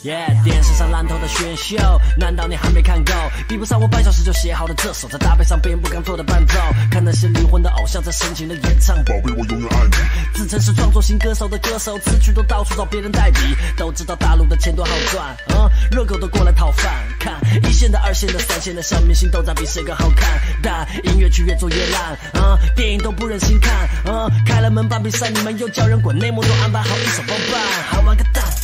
电视上烂透的选秀，难道你还没看够？比不上我半小时就写好的这首，在搭配上别人不敢做的伴奏。看那些离婚的偶像在深情的演唱，宝贝我永远爱你。自称是创作型歌手的歌手，词曲都到处找别人代笔。都知道大陆的钱多好赚，热狗都过来讨饭。看一线的、二线的、三线的小明星都在比谁更好看，但音乐剧越做越烂，电影都不忍心看，开了门办比赛，你们又叫人滚，内幕都安排好一手包办，还玩个蛋。